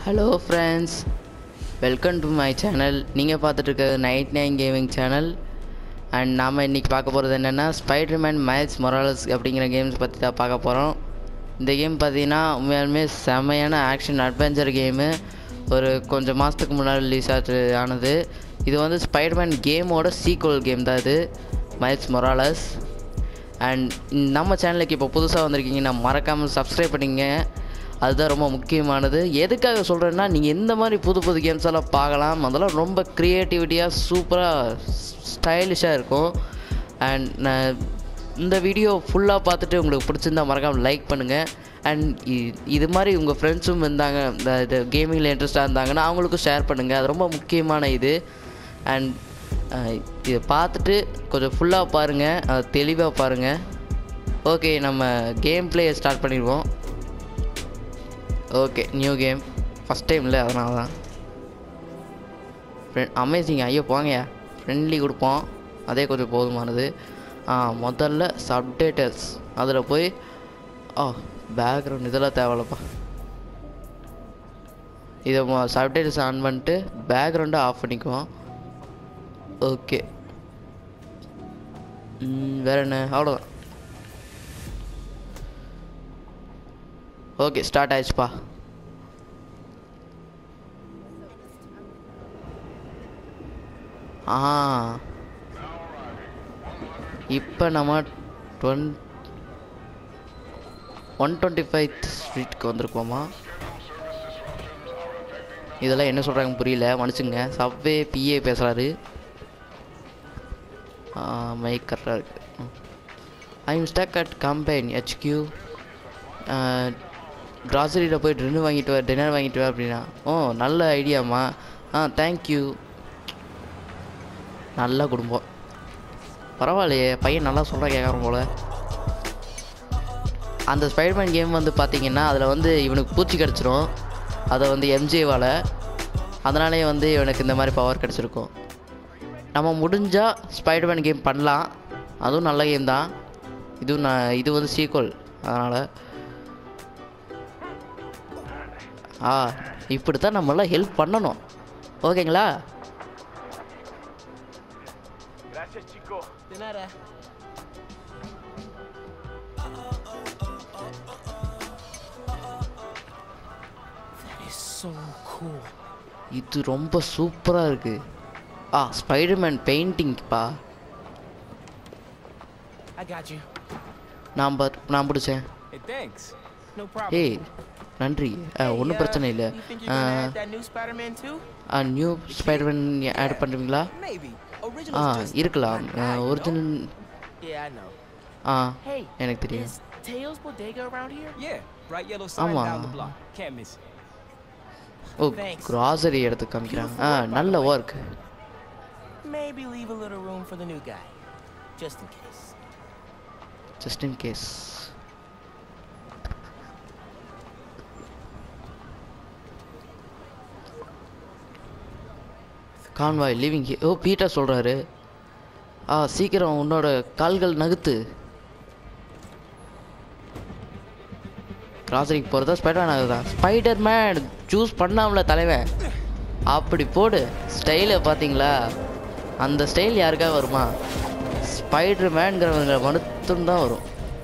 Hello friends, welcome to my channel. நீங்கள் பார்த்துட்டு இருக்கிறது night nine gaming channel. And நாம் இன்றைக்கி பார்க்க போகிறது என்னென்னா ஸ்பைடர்மேன் மைல்ஸ் மொராலஸ் அப்படிங்கிற கேம்ஸ் பற்றி தான் பார்க்க போகிறோம். இந்த கேம் பார்த்தீங்கன்னா உண்மையாலுமே செம்மையான ஆக்ஷன் அட்வென்ச்சர் கேமு. ஒரு கொஞ்சம் மாதத்துக்கு முன்னாடி ரிலீஸ் ஆனது. இது வந்து ஸ்பைடர்மேன் கேமோட சீக்வல் கேம் தான் இது, மைல்ஸ் மொராலஸ். அண்ட் நம்ம சேனலுக்கு இப்போ புதுசாக வந்திருக்கீங்கன்னா மறக்காமல் சப்ஸ்கிரைப் பண்ணிங்க, அதுதான் ரொம்ப முக்கியமானது. எதுக்காக சொல்கிறேன்னா, நீங்கள் இந்த மாதிரி புது புது கேம்ஸ் எல்லாம் பார்க்கலாம். அதெல்லாம் ரொம்ப க்ரியேட்டிவிட்டியாக சூப்பராக ஸ்டைலிஷாக இருக்கும். அண்ட் நான் இந்த வீடியோ ஃபுல்லாக பார்த்துட்டு உங்களுக்கு பிடிச்சிருந்தா மறக்காமல் லைக் பண்ணுங்கள். அண்ட் இது மாதிரி உங்கள் ஃப்ரெண்ட்ஸும் இருந்தாங்க, இந்த கேமிங்கில் இன்ட்ரெஸ்ட்டாக இருந்தாங்கன்னா அவங்களுக்கும் ஷேர் பண்ணுங்கள். அது ரொம்ப முக்கியமான இது. அண்ட் இதை பார்த்துட்டு கொஞ்சம் ஃபுல்லாக பாருங்கள், தெளிவாக பாருங்கள். ஓகே, நம்ம கேம் பிளே ஸ்டார்ட் பண்ணிடுவோம். Okay, new game, first time இல்லை, அதனால தான். அமேசிங், ஐயோ போங்கயா, ஃப்ரெண்ட்லி கொடுப்போம், அதே கொஞ்சம் போதுமானது. முதல்ல சப்டைட்டில்ஸ், அதில் போய் பேக்ரவுண்ட் இதெல்லாம் தேவையில்லப்பா. இதை சப்டைட்டில்ஸ் ஆன் பண்ணிட்டு பேக்ரவுண்டை ஆஃப் பண்ணிக்குவோம். ஓகே, வேறு என்ன, அவ்வளோதான். ஓகே, ஸ்டார்ட் ஆயிடுச்சுப்பா. இப்போ நம்ம 125th ஸ்ட்ரீட்க்கு வந்திருக்கோமா? இதெல்லாம் என்ன சொல்கிறாங்க புரியல, மன்னிச்சுங்க. சப்வே பிஏ பேசுகிறாரு, மைக் கரெக்டாக இருக்குது. I'm stuck at company HQ. க்ராசரியில் போய் டின்னர் வாங்கிட்டு வா அப்படின்னா. நல்ல ஐடியாம்மா. தேங்க்யூ. நல்ல குடும்பம், பரவாயில்லையே, பையன் நல்லா சொல்கிற கேட்குறோம் போல். அந்த ஸ்பைடர்மேன் கேம் வந்து பார்த்திங்கன்னா அதில் வந்து இவனுக்கு பூச்சி கிடச்சிரும், அதை வந்து எம்ஜேவால். அதனாலே வந்து இவனுக்கு இந்த மாதிரி பவர் கிடச்சிருக்கும். நம்ம முடிஞ்சால் ஸ்பைடர்மேன் கேம் பண்ணலாம், அதுவும் நல்ல கேம் தான். இது வந்து சீக்வல், அதனால் இப்படி தான் நம்மளாம் ஹெல்ப் பண்ணணும், ஓகேங்களா? இது ரொம்ப சூப்பராக இருக்கு. ஸ்பைடர்மேன் பெயிண்டிங்ப்பா. நான் பிடிச்சேன். ஏய் நன்றி, ஒன்றும் பிரச்சனை இல்லை. நியூ ஸ்பைடர்மேன் ஆட் பண்ணுறீங்களா? இருக்கலாம். ஒரிஜினல் எனக்கு தெரியும். ஆமாம். க்ராசரி எடுத்து காமிக்கிறாங்க. நல்ல work. Just in case. Convoy living here. Peter சொல்கிறாரு, சீக்கிரம் உன்னோட கால்கள் நகுத்து. கிராசரிக்கு போகிறதா ஸ்பைடர்மேன் ஆகுதா? ஸ்பைடர்மேன் சூஸ் பண்ணாமல தலைவன். அப்படி போடு. ஸ்டைலை பார்த்தீங்களா? அந்த ஸ்டைல் யாருக்காக வருமா? ஸ்பைடர்மேன்கிறவங்க மட்டும்தான் வரும்.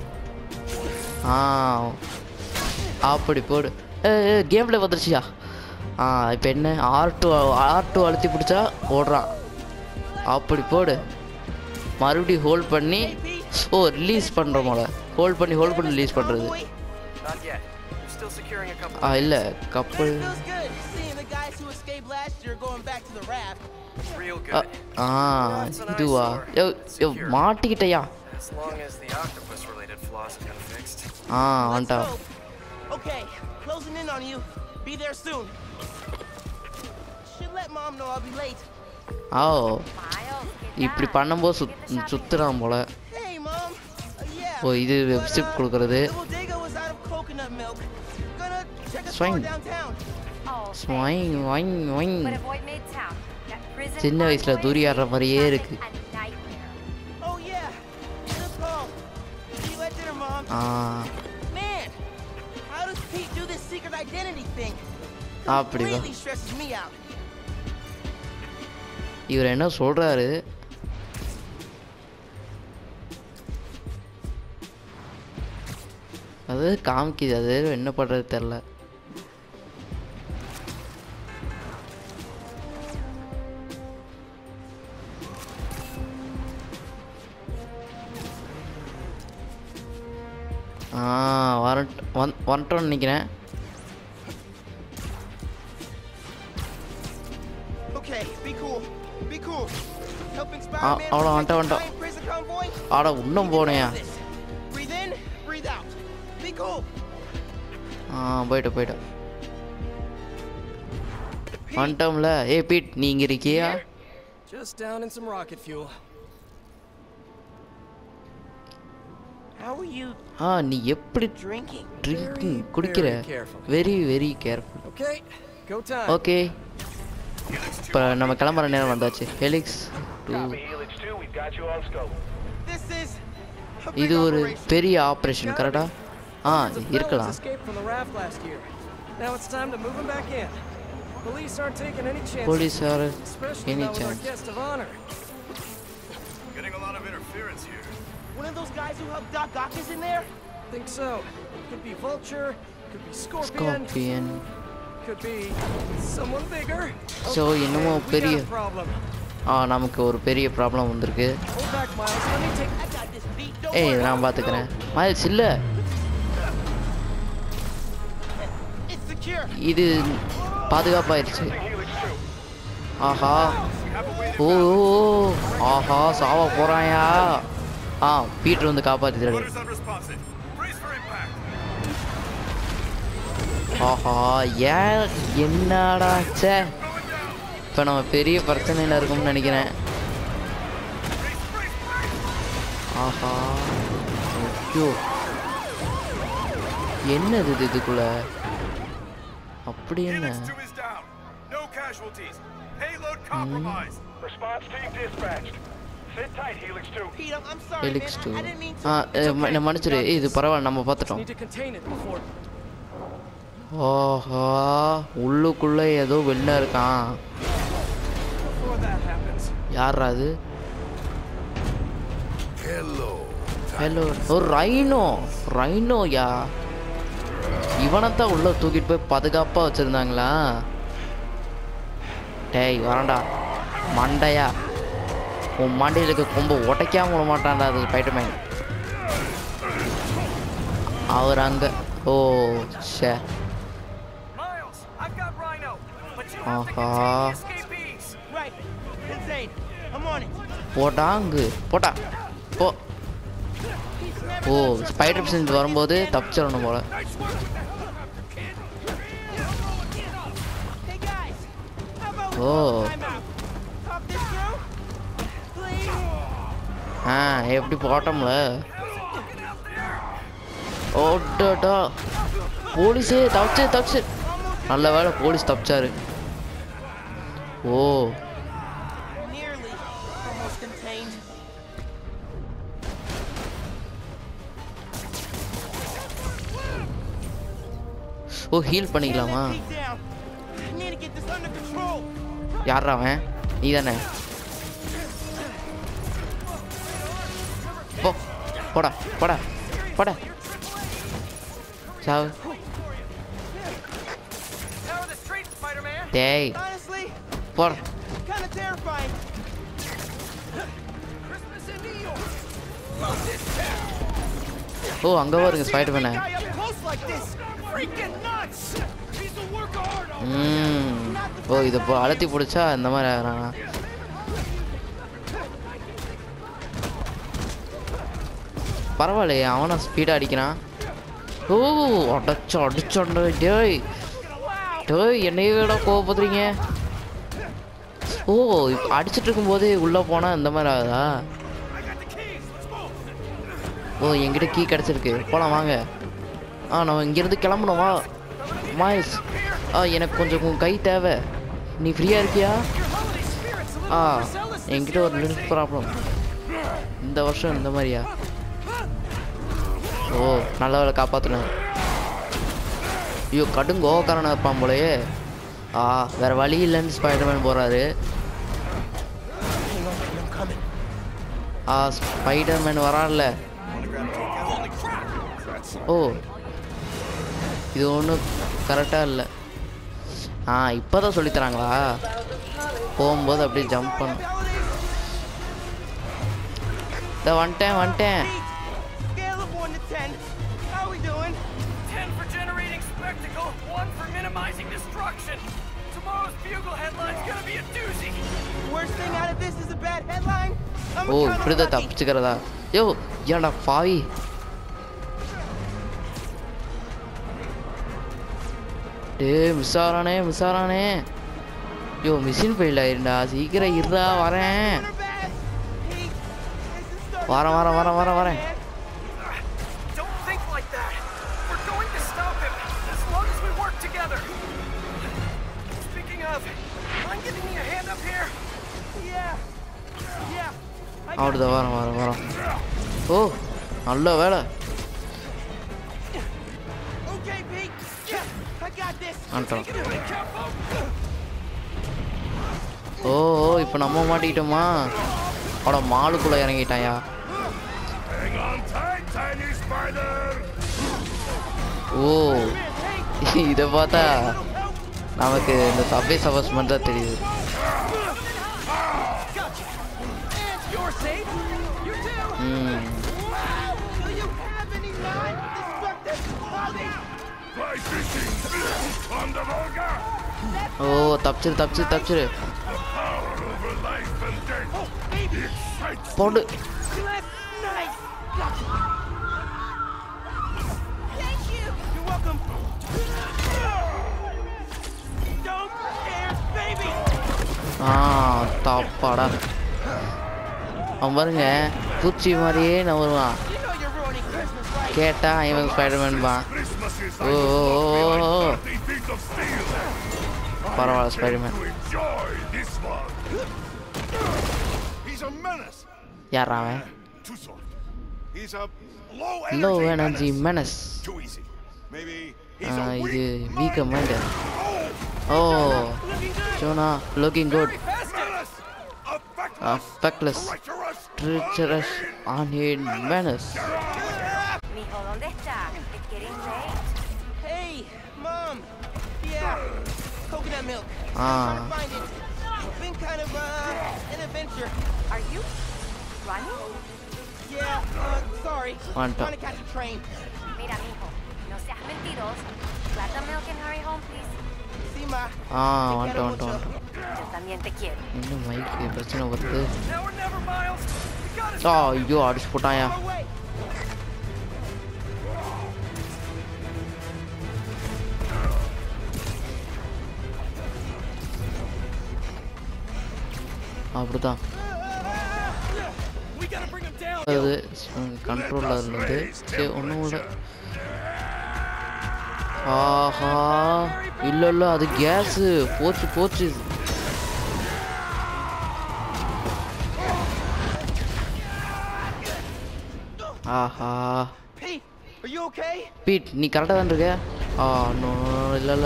அப்படி போடு. கேமில் வந்துருச்சியா? இப்போ என்ன, R2 அழுத்தி பிடிச்சா ஓடுறான். அப்படி போடு. மறுபடியும் ஹோல்ட் பண்ணி ரிலீஸ் பண்ணுறோம் போல. ஹோல்ட் பண்ணி ரிலீஸ் பண்ணுறது. இல்லை, கப்பல். இதுவா? மாட்டிக்கிட்டையா? வந்துட்டா. இப்படி பண்ணும்போது சுத்துறான் போல. இது வெப்சிப் கொடுக்கறது. சின்ன வயசுல தூரி ஆடுற மாதிரியே இருக்கு. அப்படிவா இவர் என்ன சொல்றாரு? அது காமிக்குது, அது என்ன பண்றது தெரியல. வந்துட்டோன்னு நினைக்கிறேன். அவ்வளோ வந்துட்டோம். ஆட இன்னும் போனேயா? போயிட்டோம் வந்துட்டோம்ல. ஏய் பீட், நீ இங்கே இருக்கியா? நீ எப்படி ட்ரிங்கிங் குடிக்கிற? Very careful. ஓகே, இப்போ நம்ம கிளம்புற நேரம் வந்தாச்சு. ஹெலிக்ஸ் 2. இது ஒரு பெரிய ஆப்ரேஷன் கரெக்டா? இருக்கலாம். Police or any chance? One of those guys who helped Doc Ock is in there? Think so. Could be Vulture, could be Scorpion. Could be someone bigger. So, என்னமோ பெரிய நமக்கு ஒரு பெரிய ப்ராப்ளம் வந்திருக்கு. ஏய், நான் பாத்துக்கிறேன். மைல்ஸ் இல்ல. இது பாதுகாப்பாயிருச்சு. ஆஹா, ஓ ஆஹா, சாவ போறாயா? பீட்டர் வந்து காப்பாத்திட்டாரு. ஆஹா, ஏன் என்னடா? இப்போ நம்ம பெரிய பிரச்சனையில் இருக்கும்னு நினைக்கிறேன். ஆஹா, ஐயோ, என்னது இதுக்குள்ள? அப்படி என்ன? ஹெலிக்ஸ் 2 மன்னிச்சிரு. இது பரவாயில்ல, நம்ம பார்த்துட்டோம். ஓஹோ, உள்ளுக்குள்ள ஏதோ வெளில இருக்கான். யாரா அது? ஹலோ, ஒரு ரைனோயா? இவனைத்தான் உள்ள தூக்கிட்டு போய் பாதுகாப்பா வச்சிருந்தாங்களா? டேய் வரண்டா மண்டையா, உன் மண்டையிலுக்கு கொம்பு உடைக்காம விட மாட்டான்டா அது ஸ்பைடர்மேன். அவர் அங்க. ஓ ஷே, ஆஹா, போட்டாங்கு போட்டா போ. ஓ, ஸ்பைடர் செஞ்சு வரும்போது தப்பிச்சிடணும் போல. ஓ, எப்படி போட்டோம்ல. ஓட்டா, போலீஸே தப்பிச்சு. நல்ல வேலை போலீஸ் தப்பிச்சாரு. ஓ, ஹீல் பண்ணிக்கலாமா? யாரா அவன்? நீ தானே? போடா சாவு. டேய் போடா. ஓ, அங்க பாருங்க ஸ்பைடர்மேனை. ஓ, இதை அழுத்தி பிடிச்சா இந்த மாதிரி ஆகிறானா? பரவாயில்லையே, அவனை ஸ்பீடாக அடிக்கிறான். ஓ, அடிச்சோண்ட. டேய் என்னைய விட கோவப்படுறீங்க. ஓ, அடிச்சிட்டு இருக்கும்போது உள்ளே போனால் இந்த மாதிரி ஆகுதா? ஓ, என்கிட்ட கீ கிடச்சிருக்கு. போகலாம் வாங்க. நம்ம இங்கேருந்து கிளம்பணும். வா மாயஸ். எனக்கு கொஞ்சம் கை தேவை. நீ ஃப்ரீயாக இருக்கியா? என்கிட்ட ஒரு லிமிட் ப்ராப்ளம். இந்த வருஷம் இந்த மாதிரியா? ஓ, நல்ல வேலை காப்பாற்றினேன். ஐயோ, கடும் கோவக்காரனாக இருப்பான் போலயே. வேற வழி இல்லைன்னு ஸ்பைடர்மேன் போறாரு. Hang on, I'm coming. Spider-Man வரான்ல. ஓ இது ஒன்றும் கரெக்டாக இல்லை. இப்போ தான் சொல்லித்தராங்களா? போகும்போது அப்படியே ஜம்ப் பண்ண. இதை வந்துட்டேன். Scale of 1 to 10. How we doing? 10 for generating spectacle, 1 for minimizing destruction. Tomorrow's Bugle headline's gonna be a doozy. Worst thing out of this is a bad headline. I'm O kind of இப்படி தான் lucky. தப்பிச்சுக்கிறதா? ஏன்டா பாவி. Miss ஆறானே. Mission fail ஆயிருண்டா. சீக்கிரம் இருடா, வரேன். Hey, this is starting வரேன். Don't think like that. We're going to stop him as long as we work together. Speaking of, mind giving me a hand up here? Yeah. அவ்வளோதான் வரேன். ஓ நல்ல வேலை. Okay, Pete. Yeah, I got this. வந்துட்டோம். ஓ இப்போ நம்ம மாட்டிக்கிட்டோமா? அவட மாலுக்குள்ளே இறங்கிட்டாயா? Hang on tight, tiny spider. ஓ இதை பார்த்தா நமக்கு இந்த சப்வே சர்வர்ஸ் மட்டும் தான் தெரியுது. You're safe. You too. Wow. Do you have any non-destructive qualities? Fly fishing on the Volga. O தப்பிச்சிரு. The power over life and death. Oh, baby. Excites போடு. That's nice. Gotcha. Thank you. You're welcome. Don't scare baby. தப்பாடா. அவன் பாருங்க பூச்சி மாதிரியே நான் வருவான். You know you're ruining Christmas, right? கேட்டா இவன் Spiderman தான். Christmas is Oh, like oh, oh. 30 feet of steel. பரவாயில்ல I Spider-Man. intend to enjoy this one. He's a menace. யாரா அவன்? Too soft. He's a low low energy energy menace. Menace. Too easy. Maybe he's a இது weak வீக்க mind. Oh, oh Jonah looking good. menace. Feckless. Treacherous unhid menace. Mijo, ¿dónde está? It's getting late. Hey, Mom. Yeah, coconut milk. Ah. Trying to find it. It's been kind of an adventure. Are you running? Yeah, sorry. Wanta. Trying to catch a train. Mira, mijo, no seas mentiroso. Grab the milk and hurry home, please. See, Ma. வந்துட்டோம். Yo también te quiero. இன்னும் மைக்கு பிரச்சனை வருது. Now or never, Miles. We gotta ஐயோ அடிச்சு போட்டாயா? Our way. அப்படிதான். We gotta bring him down. அது கண்ட்ரோலில் இருந்தது. சரி ஒன்றும் இல்லை. ஆஹா இல்லை அது கேஸு போச்சு. ஆஹா Pete, are you okay? Pete நீ கரெக்டாக தான் இருக்க? நோ இல்லை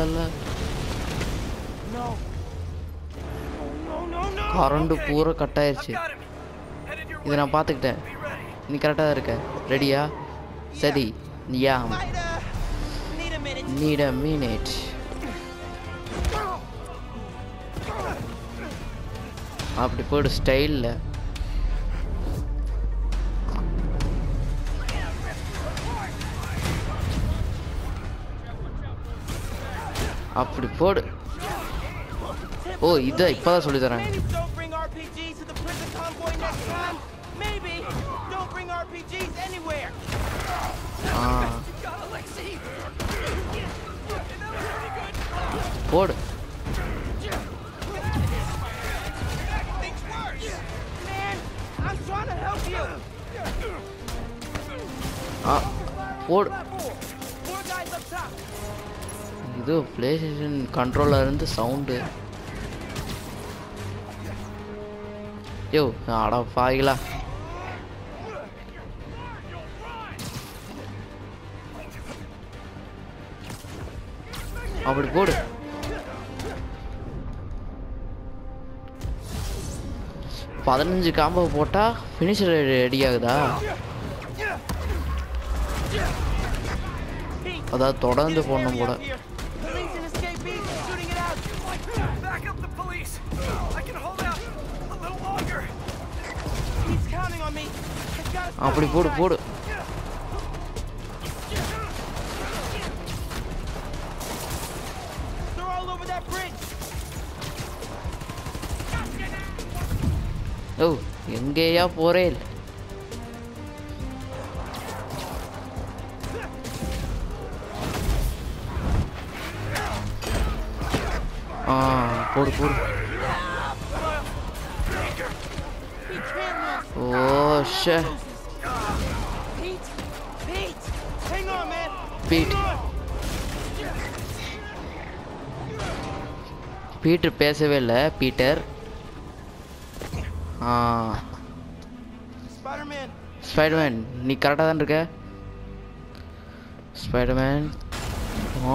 No. No. கரண்டு பூரா கட் ஆயிடுச்சு. Got him. Headed your இதை way. நான் பார்த்துக்கிட்டேன். Be ready. நீ கரெக்டாக தான் இருக்க. ரெடியா? சரி யா Might need a minute. Need a minute. அப்படி போய்டு ஸ்டைலில். அப்படி போடு. ஓ இதை இப்போதான் சொல்லி தரேன். Maybe don't bring RPGs to the prison convoy next time. Maybe don't bring RPGs anywhere. Got Alexei. போடு. Things worse. Man, I'm trying to help you. போடு. Four guys up top. இது பிளே ஸ்டேஷன் கண்ட்ரோலர் இருந்து sound. Yo அடா பாய்களா. அப்படி போடு. 15 combo போட்டால் finisher ready ஆகுதா? அதாவது தொடர்ந்து போடணும் போல. Police and escapees are shooting it out. Back up the police. I can hold out a little longer. He's counting on me. I've got to stop அப்படி these போடு guys. போடு. They're all over that bridge. ஓ எங்கேயா போறேன்? போடு போடு. He can't lose. ஓ ஷே. Pete, Pete, hang on, man. Pete. Hang on. Peter பேசவே இல்லை. Peter Spider-Man. ஸ்பைடர்மேன் நீ கரெக்டாக தான் இருக்க. ஸ்பைடர்மேன். ஓ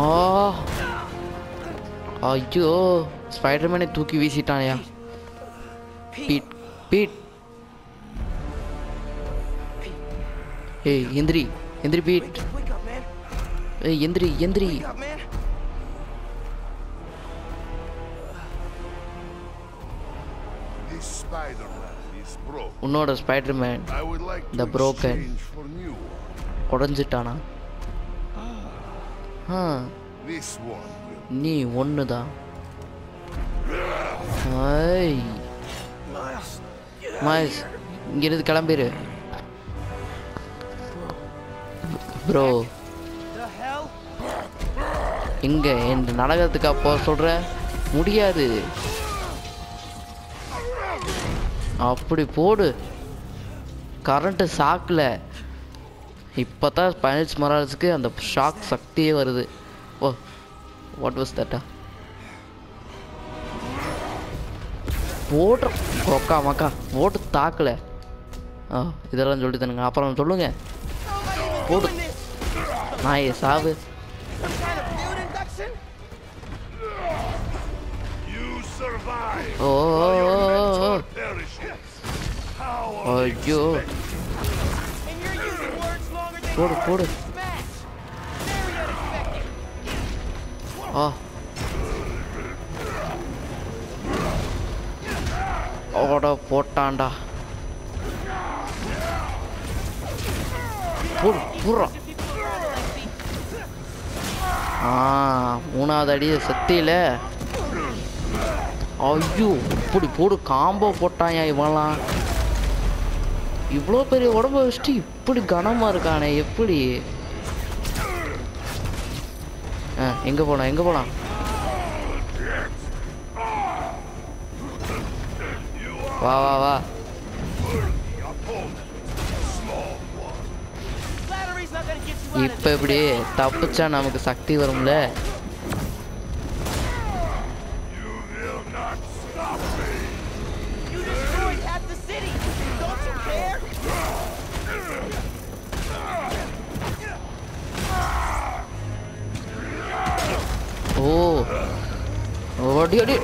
ஐயோ ஸ்பைடர்மேனை தூக்கி வீசிட்டானயா. Beat beat. ஏய் எந்திரி எந்திரி பீட். Wake up, man. ஏய் எந்திரி எந்திரி. Wake up, man. This Spider-Man is broke. உன்னோட Spider-Man I would like to The broken. exchange for new. உடஞ்சிட்டானா? This one will. நீ ஒன்று தான். ஐய் மைல்ஸ் இங்கிருந்து கிளம்பிடு ப்ரோ. The hell? எங்க இந்த நாடகத்துக்கு அப்போ சொல்ற முடியாது. அப்படி போடு. கரண்ட்டு ஷாக்கில் இப்போ தான் மைல்ஸ் மொரால்ஸ்க்கு அந்த ஷாக் சக்தியே வருது. ஓ வாட் வாஸ் தட்டா? போடுற கொக்கா மக்கா போட்டு தாக்கல. இதெல்லாம் சொல்லி தானுங்க. அப்புறம் சொல்லுங்க. போடு நாயே சாவு. Some kind of feud induction? You survive. O Perishing. ஐயோ And you're using words longer than போடு போடு. smash. Very unexpected. ஓட போட்டான்டா. போடு போடுறான். மூணாவது அடி செத்தியில. ஐயோ இப்படி போடு. காம்போ போட்டாயா இவன்லாம். இவ்வளோ பெரிய உடம்பு வச்சுட்டு இப்படி கனமாக இருக்கானே எப்படி? எங்கே போகலாம் எங்கே போகலாம்? வா வா வா. Flattery's not gonna get you out of இப்போ இப்படி தப்பிச்சா நமக்கு சக்தி வரும்ல. You will not stop me. You destroyed half the city. Don't you care? ஓ ஓடி ஓடி.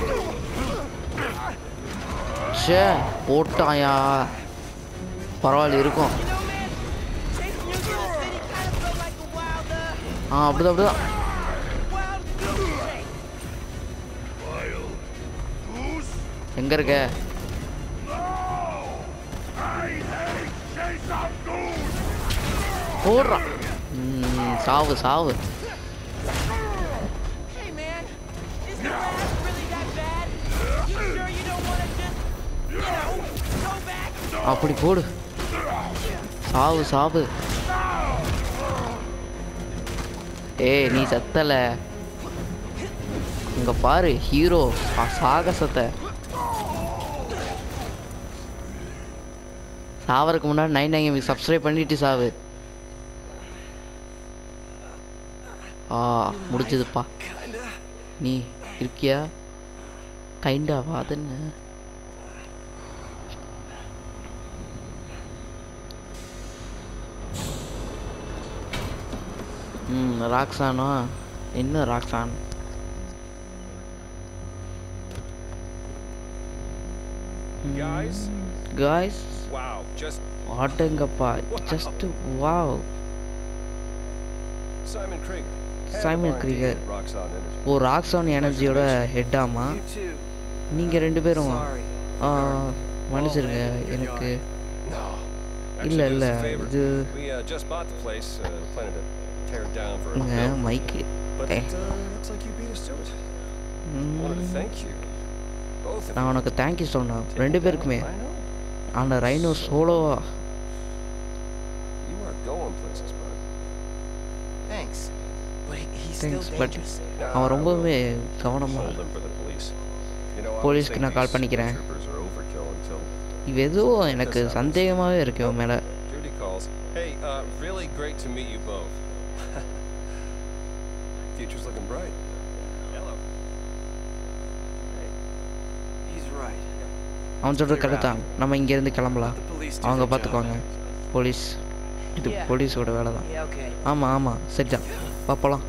சே போட்டாயா. பரவாயில்ல இருக்கும். You know, man, chasing you through the city kind of felt like a wild, அப்படிதான் அப்படிதான். wild goose chase. Wild goose. எங்கே இருக்க? I hate chase of goose. போடுறான். சாவு சாவு. Hey, man, is the rash really that bad? You sure you don't want to just, go back? அப்படி போடு. சாவு சாவு. ஏய் நீ சத்தல. இங்க பாரு ஹீரோ சாகசத்தை. சாவறதுக்கு முன்னாடி 99 சப்ஸ்கிரைப் பண்ணிட்டு சாவு. முடிச்சதுப்பா. நீ இருக்கியா? கைண்டாவா? அது என்ன? ராக்ஸானோ? என்ன Roxanne? Guys? Guys Wow, just ஆட்டங்கப்பா just wow. Simon Krieger. Simon Krieger oh Roxanne எனர்ஜியோட ஹெட்டாமா. You too. நீங்கள் ரெண்டு பேரும் Sorry. மன்னிச்சிருங்க எனக்கு No. இல்லை Actually, இல்லை do us a favor. இது We just bought the place, planning to tear it down for a இங்க build. மைக்கு But looks like you beat us to it. Wanted to thank you. Both of நான் you. உனக்கு thank you சொன்னேன் ரெண்டு பேருக்குமே. I know. அந்த rhino சோலோவா You are going places, bud. Thanks. But he's still thanks but dangerous. அவன் ரொம்பவே கவனமாக. Hold him for the police. You know, I Police think க்கு நான் கால் these பண்ணிக்கிறேன். troopers are overkill until இது எதுவும் எனக்கு சந்தேகமாகவே இருக்கு இவன் மேலே. Judy calls. Hey, really great to meet you both. Future's looking bright. Hello. He's right. அவன் சொல்கிற கரெக்ட் தான். நம்ம இங்கேருந்து கிளம்பலாம். The police do அவங்க their job. பார்த்துக்குவாங்க. போலீஸ் இது Yeah. போலீஸோட வேலை தான். Yeah, okay. ஆமாம் ஆமாம் சரிதான் பார்ப்பலாம்.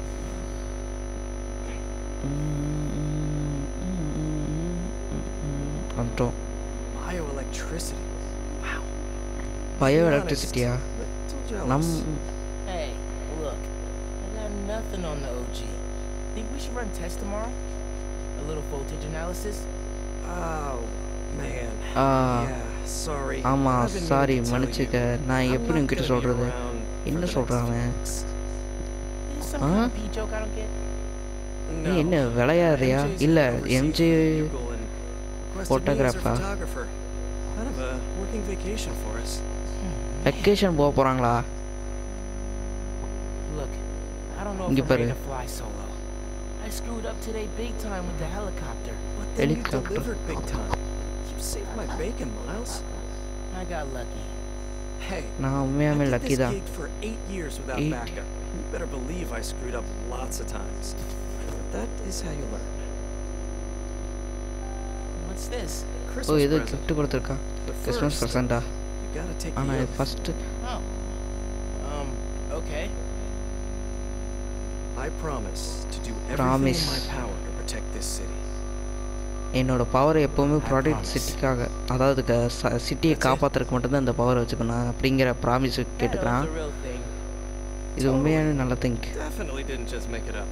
வந்துட்டோம். Bioelectricity. Wow. பயோ To be எலக்ட்ரிசிட்டியா honest, little jealous. நம் Hey, look. I got nothing on the OG. Think we should run tests tomorrow? A little voltage analysis? Oh, man. ஆ Yeah, sorry. ஆமாம் I've been sorry meaning to tell மன்னிச்சுக்க. you. நான் I'm எப்படி not உங்ககிட்ட gonna be சொல்கிறது? around for என்ன the next சொல்கிறான் few அவன்? weeks. Is this some kind of pee joke I don't get? நீ No. என்ன விளையாடுறியா? MJ's இல்லை overseas MJ from Bugle and requested me as her photographer. photographer. Kind of a working vacation for us. Vacation போக போகிறாங்களா? Look, I don't know இங்க if I'm பாரு. ready to fly solo. I screwed up today big time with the helicopter. But then you Helicopter. delivered big time. You saved my bacon, Miles. I got lucky. Hey, நான் I உண்மையாமே did lucky this தான். gig for 8 years without 8. backup. You better believe I screwed up lots of times. But that is how you learn. What's this? Oh Christmas ஏதோ present. Gift கொடுத்துருக்கா. But Christmas first, ப்ரெசண்டா? you gotta take the ஆனால் oath. First Oh. Okay. I promise to do everything Promise. in my power to protect this city. என்னோட பவரை எப்போவுமே product promise. சிட்டிக்காக அதாவது சிட்டியை காப்பாற்றுறதுக்கு மட்டும்தான் இந்த பவர் வச்சுக்கணும் அப்படிங்கிற ப்ராமிஸ் That was கேட்டுக்கிறான். the real thing. இது உண்மையான நல்ல thing. Definitely didn't just make it up.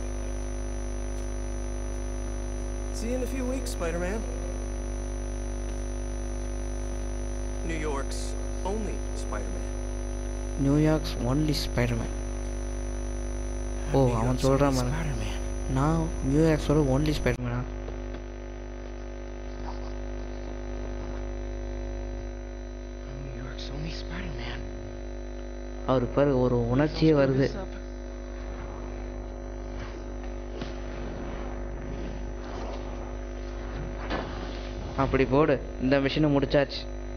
See you in a few weeks, Spider-Man. New York's only Spider-Man. New York's only Spider-Man. Oh New அவன் York's சொல்கிறான் only பாரு. Spider-Man. நான் நியூயார்க்ஸோட only ஸ்பைடர்மேனா? I'm New York's only Spider-Man. அவரு பாரு ஒரு உணர்ச்சியே வருது. அப்படி போடு. இந்த மிஷினை முடிச்சாச்சு.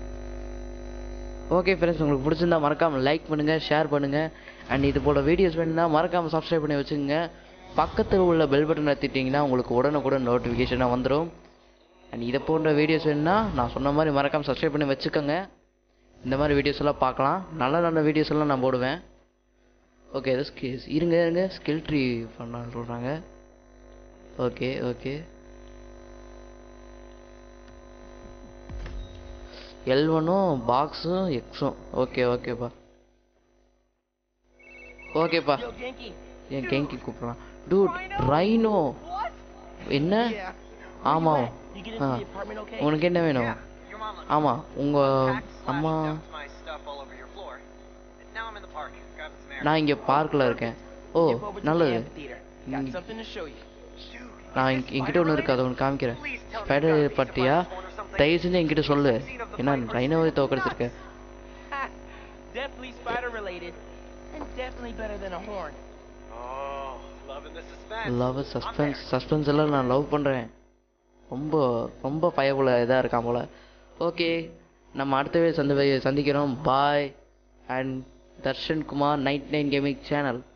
ஓகே ஃப்ரெண்ட்ஸ், உங்களுக்கு பிடிச்சிருந்தா மறக்காமல் லைக் பண்ணுங்கள், ஷேர் பண்ணுங்கள். அண்ட் இது போல் வீடியோஸ் வேணும்னா மறக்காமல் சப்ஸ்கிரைப் பண்ணி வச்சுக்கோங்க. பக்கத்தில் உள்ள பெல் பட்டன் அழுத்திட்டிங்கன்னா உங்களுக்கு உடனுக்குடன் நோட்டிஃபிகேஷனாக வந்துடும். அண்ட் இதை போன்ற வீடியோஸ் வேணும்னா நான் சொன்ன மாதிரி மறக்காமல் சப்ஸ்கிரைப் பண்ணி வச்சுக்கோங்க. இந்த மாதிரி வீடியோஸ் எல்லாம் பார்க்கலாம். நல்ல நல்ல வீடியோஸ் எல்லாம் நான் போடுவேன். ஓகே அது இருங்க ஸ்கில் ட்ரீ பண்ண சொல்கிறாங்க. ஓகே ஓகே L1ம் பாக்ஸும் எக்ஸும். ஓகேப்பா ஓகேப்பா. Yo, Genki. என் கெங்கி கூப்பிட்றான். டூட் ரைனோ என்ன? ஆமாம். You get into the apartment okay? உனக்கு என்ன வேணும்? Your mom left ஆமாம் உங்கள் அம்மா. dumped my stuff all over your floor. Now I'm in the park, grabbing some air. நான் இங்கே பார்க்கில் இருக்கேன். ஓ Zip over to the நல்லது. amphitheater. Got something to show you. நான் என்கிட்ட ஒன்று இருக்காது, ஒன்று காமிக்கிறேன். ஸ்பைடர் பட்டியா? தயவு செஞ்சு என்கிட்ட சொல்லு. ஏன்னா ரைனோவை தோக்கடிச்சிருக்கேன். Definitely spider related, and definitely better than a horn. Oh, loving the suspense. Love suspense எல்லாம் நான் லவ் பண்ணுறேன். ரொம்ப பயபுல இதாக இருக்கான் போல். ஓகே நம்ம அடுத்த சந்திக்கிறோம். Bye. And Darshan Kumar 99 gaming channel.